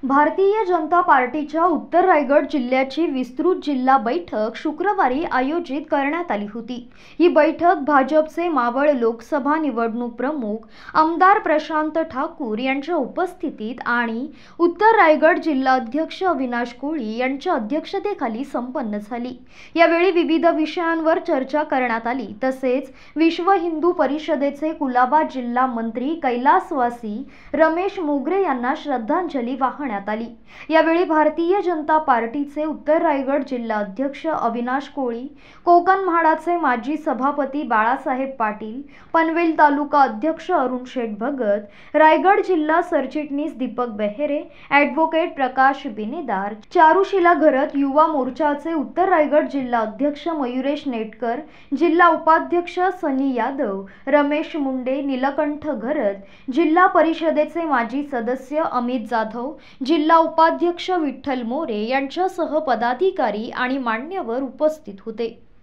भारतीय जनता पार्टीच्या उत्तर रायगड जिल्ह्याची विस्तृत जिल्हा बैठक शुक्रवारी आयोजित करण्यात आली होती। ही बैठक भाजपचे मावळ लोकसभा निवडणूक प्रमुख आमदार प्रशांत ठाकूर यांच्या उपस्थितीत आणि उत्तर रायगड जिल्हा अध्यक्ष अविनाश कोळी यांच्या अध्यक्षतेखाली संपन्न झाली। यावेळी विविध विषयांवर चर्चा करण्यात आली। तसेच विश्व हिंदू परिषदेचे कुलाबा जिल्हा मंत्री कैलासवासी रमेश मोगरे यांना श्रद्धांजली वाहण्यात आली। यावेळी भारतीय जनता पार्टीचे उत्तर रायगड जिल्हा अध्यक्ष अविनाश कोळी, कोकण म्हाडाचे माजी सभापती बाळासाहेब पाटील, पनवेल तालुका अध्यक्ष अरुण शेठ भगत, रायगड जिल्हा सरचिटणीस दीपक बेहेरे, ॲडव्होकेट प्रकाश बिनेदार, चारुशिला घरत, युवा मोर्चाचे उत्तर रायगड जिल्हा अध्यक्ष मयुरेश नेटकर, जिल्हा उपाध्यक्ष सनी यादव, रमेश मुंडे, नीलकंठ घरत, जिल्हा परिषदेचे माजी सदस्य अमित जाधव, जिल्हा उपाध्यक्ष विठ्ठल मोरे यांच्यासह पदाधिकारी आणि मान्यवर उपस्थित होते।